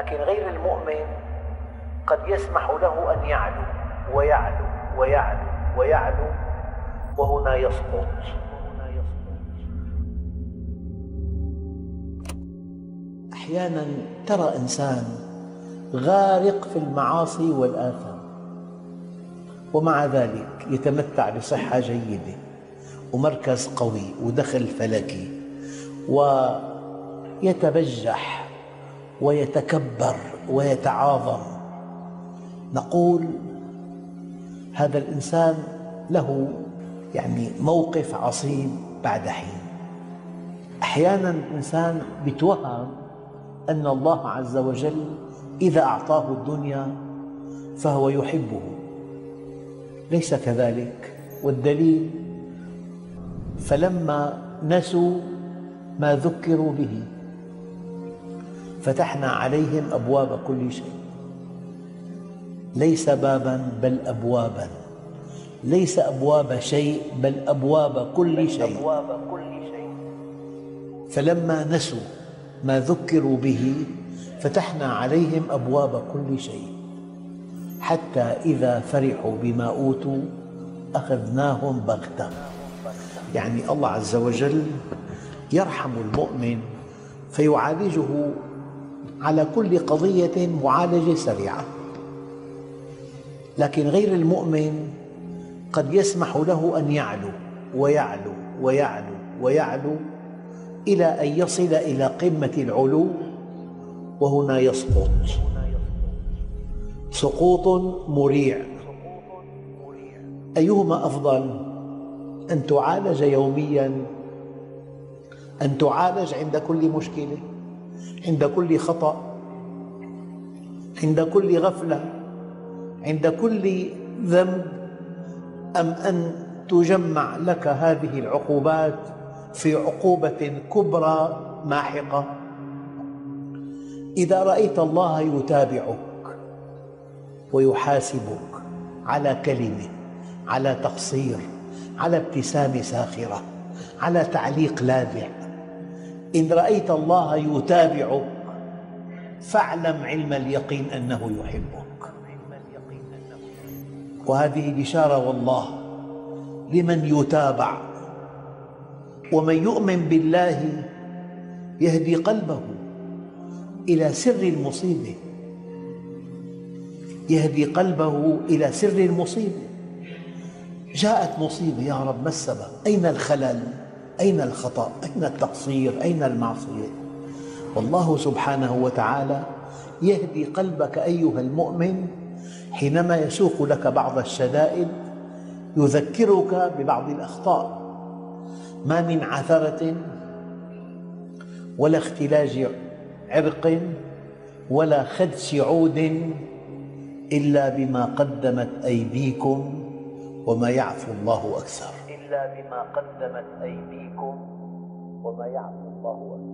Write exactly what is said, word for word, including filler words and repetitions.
لكن غير المؤمن قد يسمح له أن يعلو ويعلو ويعلو ويعلو وهنا يسقط. أحيانا ترى إنسان غارق في المعاصي والآثام ومع ذلك يتمتع بصحة جيدة ومركز قوي ودخل فلكي ويتبجح ويتكبر ويتعاظم. نقول هذا الإنسان له يعني موقف عصيب بعد حين. أحيانا الإنسان يتوهم أن الله عز وجل إذا أعطاه الدنيا فهو يحبه، ليس كذلك. والدليل فلما نسوا ما ذكروا به فتحنا عليهم أبواب كل شيء، ليس بابا بل أبوابا، ليس أبواب شيء بل أبواب كل شيء. فلما نسوا ما ذكروا به فتحنا عليهم أبواب كل شيء حتى إذا فرحوا بما أوتوا أخذناهم بغتة. يعني الله عز وجل يرحم المؤمن فيعالجه على كل قضية معالجة سريعة، لكن غير المؤمن قد يسمح له أن يعلو ويعلو ويعلو ويعلو إلى أن يصل إلى قمة العلو وهنا يسقط سقوط مريع. أيهما أفضل؟ أن تعالج يومياً، أن تعالج عند كل مشكلة، عند كل خطأ، عند كل غفلة، عند كل ذنب، أم أن تجمع لك هذه العقوبات في عقوبة كبرى ماحقة؟ إذا رأيت الله يتابعك ويحاسبك على كلمة، على تقصير، على ابتسامة ساخرة، على تعليق لاذع، إن رأيت الله يتابعك فاعلم علم اليقين أنه يحبك. وهذه بشارة والله لمن يتابع. ومن يؤمن بالله يهدي قلبه إلى سر المصيبة، يهدي قلبه إلى سر المصيبة. جاءت مصيبة، يا رب ما السبب؟ أين الخلل؟ أين الخطأ؟ أين التقصير؟ أين المعصية؟ والله سبحانه وتعالى يهدي قلبك أيها المؤمن حينما يسوق لك بعض الشدائد، يذكرك ببعض الأخطاء. ما من عثرة ولا اختلاج عرق ولا خدش عود إلا بما قدمت أيديكم وما يعفو الله أكثر. إلا بما قدمت أيديكم وما يعفو الله أكثر.